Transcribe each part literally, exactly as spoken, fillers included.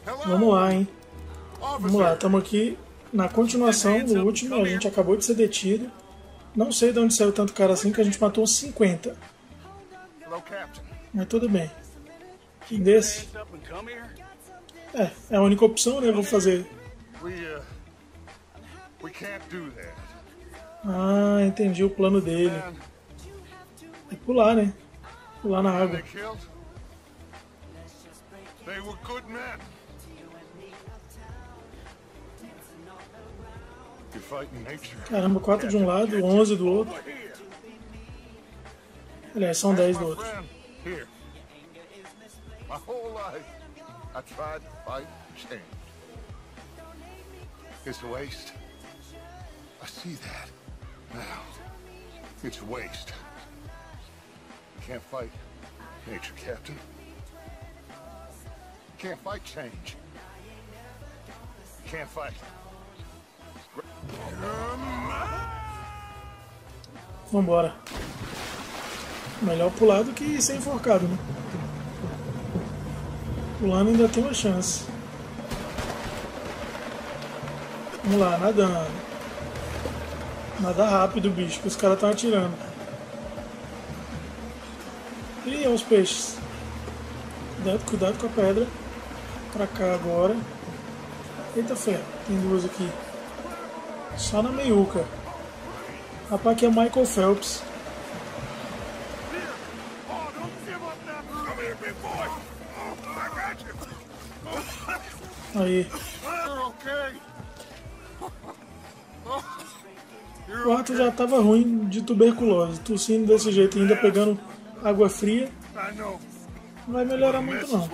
Vamos lá, hein? Vamos lá, estamos aqui na continuação do último. A gente acabou de ser detido. Não sei de onde saiu tanto cara assim, que a gente matou uns cinquenta. Mas tudo bem. Desse. É, é a única opção, né? Vou fazer. Ah, entendi o plano dele. É pular, né? Pular na água. Caramba, quatro de um lado, onze do outro. Aliás, são dez do outro. It's a waste. I see that now. It's a waste. You can't fight nature, Captain. You can't fight change. You can't fight. Vambora. Melhor pular do que ser enforcado, né? Pulando ainda tem uma chance. Vamos lá, nadando. Nada rápido, bicho, que os caras estão atirando. Ih, olha os peixes. Cuidado, cuidado com a pedra. Pra cá agora. Eita ferro, tem duas aqui. Só na meiuca. Rapaz, aqui é Michael Phelps. Aí. O Arthur já estava ruim de tuberculose, tossindo desse jeito, ainda pegando água fria. Não vai melhorar muito não.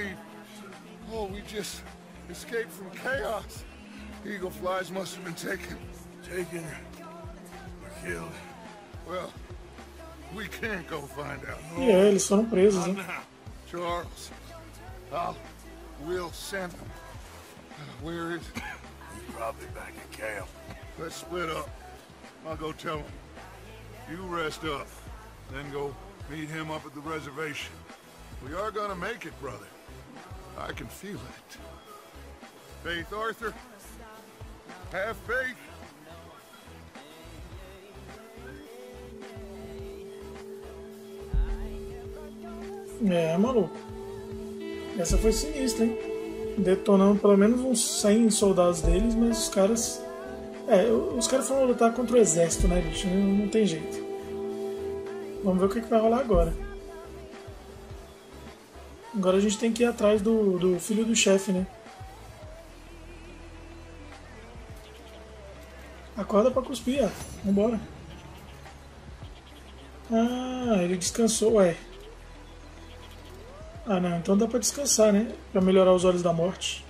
Eagle flies must have been taken. Taken or killed. Well, we can't go find out. E é, eles foram presos, hein? Charles, I'll, we'll send him. Where is he? He's probably back at camp. Let's split up. I'll go tell him. You rest up, then go meet him up at the reservation. We are gonna make it, brother. I can feel it. Faith, Arthur. Have faith. É, maluco. Essa foi sinistra, hein? Detonando pelo menos uns cem soldados deles, mas os caras... É, os caras foram lutar contra o exército, né, bicho? Não, não tem jeito. Vamos ver o que, que vai rolar agora. Agora a gente tem que ir atrás do, do filho do chefe, né? Acorda pra cuspir, ó. Vambora. Ah, ele descansou, ué. Ah, não. Então dá pra descansar, né? Pra melhorar os olhos da morte.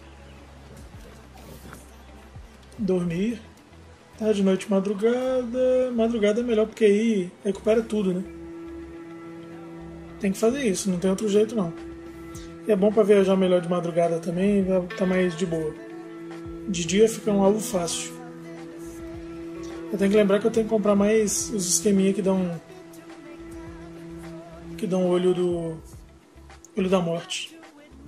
Dormir. Tarde, noite, madrugada. Madrugada é melhor porque aí recupera tudo, né? Tem que fazer isso, não tem outro jeito não. E é bom pra viajar melhor de madrugada também, tá mais de boa. De dia fica um alvo fácil. Eu tenho que lembrar que eu tenho que comprar mais os esqueminha que dão que dão o olho do olho da morte.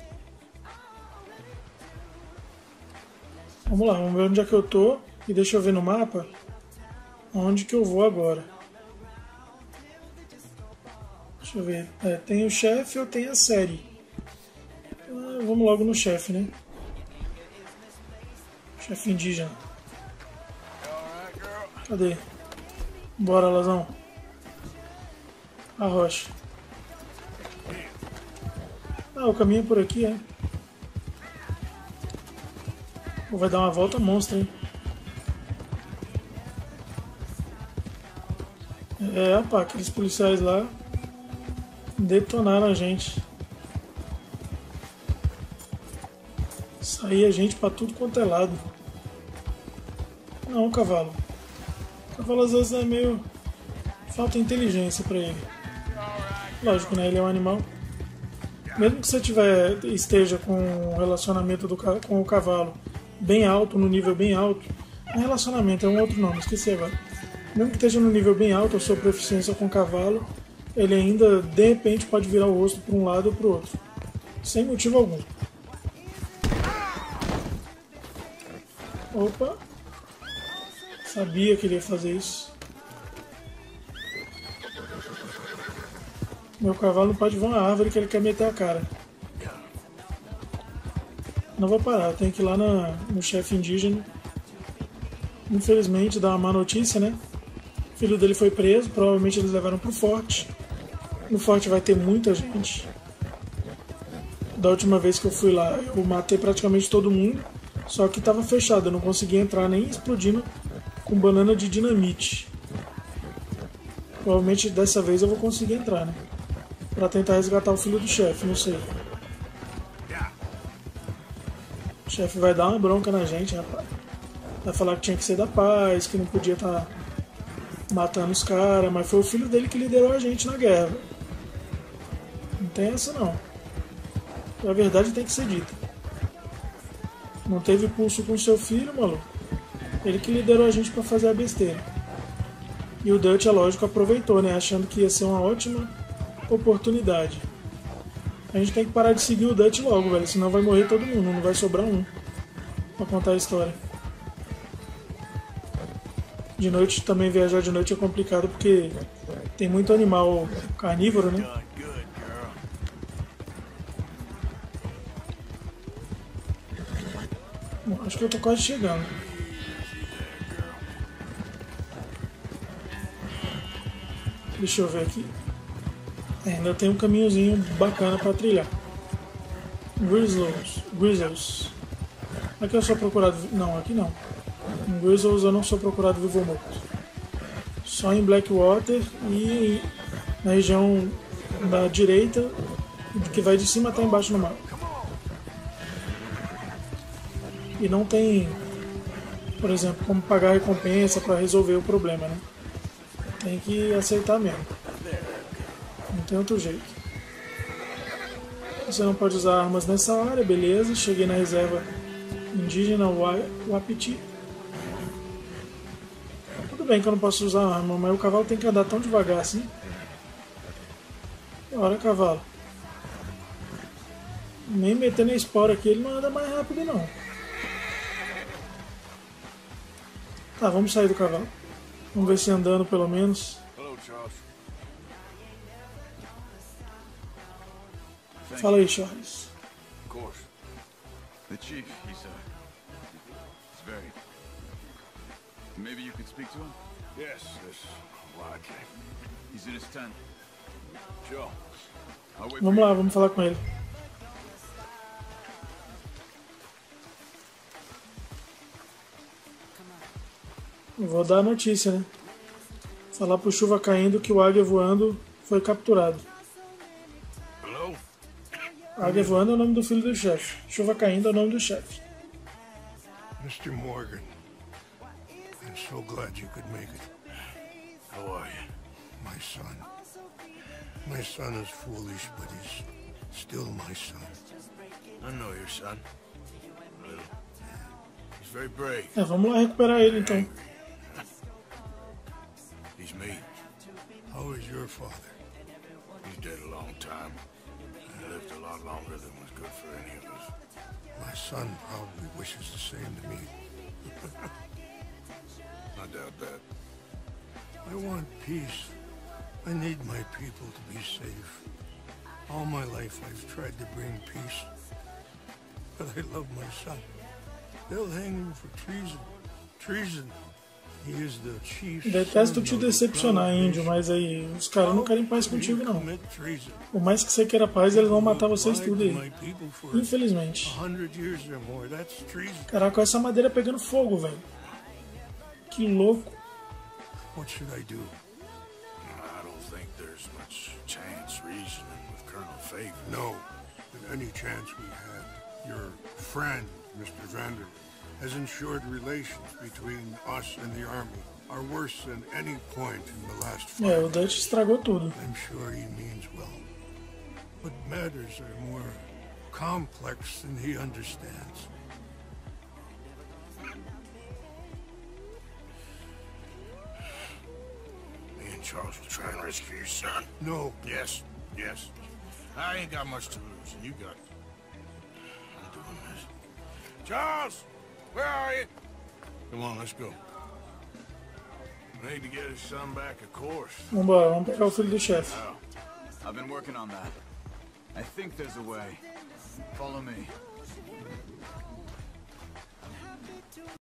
Vamos lá, vamos ver onde é que eu tô e deixa eu ver no mapa onde que eu vou agora. Deixa eu ver. É, tem o chefe ou tem a série? Ah, vamos logo no chefe, né? Chefe indígena. Cadê? Bora, Lazão. A rocha. Ah, o caminho é por aqui, é? Vai dar uma volta monstra, hein? É, rapaz, aqueles policiais lá detonaram a gente. Saía a gente pra tudo quanto é lado. Não, cavalo. O cavalo às vezes é meio... falta inteligência pra ele. Lógico, né? Ele é um animal. Mesmo que você tiver, esteja com um relacionamento do, com o cavalo bem alto, no nível bem alto... Não é relacionamento, é um outro nome, esqueci agora. Mesmo que esteja no nível bem alto, a sua proficiência com o cavalo, ele ainda, de repente, pode virar o rosto para um lado ou para o outro. Sem motivo algum. Opa! Sabia que ele ia fazer isso. Meu cavalo não pode voar na árvore que ele quer meter a cara. Não vou parar, tenho que ir lá na, no chefe indígena. Infelizmente, dá uma má notícia, né? O filho dele foi preso, provavelmente eles levaram pro forte. No forte vai ter muita gente. Da última vez que eu fui lá, eu matei praticamente todo mundo. Só que estava fechado, eu não conseguia entrar nem explodindo com banana de dinamite. Provavelmente dessa vez eu vou conseguir entrar, né? Pra tentar resgatar o filho do chefe, não sei. O chefe vai dar uma bronca na gente, rapaz. Vai falar que tinha que ser da paz, que não podia estar matando os caras, mas foi o filho dele que liderou a gente na guerra. Não tem essa não. A verdade tem que ser dita. Não teve pulso com seu filho, maluco. Ele que liderou a gente pra fazer a besteira. E o Dutch, é lógico, aproveitou, né? Achando que ia ser uma ótima oportunidade. A gente tem que parar de seguir o Dutch logo, velho. Senão vai morrer todo mundo, não vai sobrar um pra contar a história. De noite, também viajar de noite é complicado porque tem muito animal carnívoro, né? Bom, acho que eu tô quase chegando. Deixa eu ver aqui. É, ainda tem um caminhozinho bacana pra trilhar. Grizzles. Grizzles. Aqui eu sou procurado... Não, aqui não. Em Grizzles eu não sou procurado vivo ou morto. Só em Blackwater e na região da direita, que vai de cima até embaixo no mapa. E não tem, por exemplo, como pagar recompensa para resolver o problema, né? Tem que aceitar mesmo. Não tem outro jeito. Você não pode usar armas nessa área, beleza. Cheguei na reserva indígena Wapiti. Tudo bem que eu não posso usar arma, mas o cavalo tem que andar tão devagar assim. Bora, cavalo. Nem metendo a espora aqui, ele não anda mais rápido não. Tá, vamos sair do cavalo. Vamos ver se andando pelo menos. Hello, Charles. Fala aí, Charles. Of course. The chief, he's, uh, he's very... Maybe you could speak to him? Yes, yes. Why I came. He's in his tent. Sure. I'll wait for Vamos you. lá, vamos falar com ele. Eu vou dar a notícia, né? Falar pro Chuva caindo que o Águia voando foi capturado. Hello? Águia voando é o nome do filho do chefe. Chuva caindo é o nome do chefe. Mister Morgan. I'm so glad you could make it. How are you? My son. My son is foolish, but he's still my son. I know your son. A little. He's very brave. É, vamos lá recuperar ele então. He's me. How is your father? He's dead a long time. He lived a lot longer than was good for any of us. My son probably wishes the same to me. I doubt that. I want peace. I need my people to be safe. All my life I've tried to bring peace. But I love my son. They'll hang him for treason. Treason. He is the chief. Detesto te decepcionar, índio, mas aí os caras não querem paz contigo não. Por mais que você queira paz, eles vão matar vocês tudo aí. Infelizmente. Caraca, essa madeira pegando fogo, velho. Que louco. What should I do? I don't think there's much chance reasoning with Colonel Favor. No, but any chance we had. Your friend, Mister Vanderlyn, has ensured relations between us and the army are worse than any point in the last fight. É, o Dutch estragou tudo. I'm sure he means well. But matters are more complex than he understands. Me and Charles will try and rescue your son. No. Yes, yes. I ain't got much to lose, and you got... I'm doing this. Charles! Where are you? Come on, let's go. I need to get his son back, of course. Vambora, vamos pegar o filho do chefe. I've been working on that. I think there's a way. Follow me.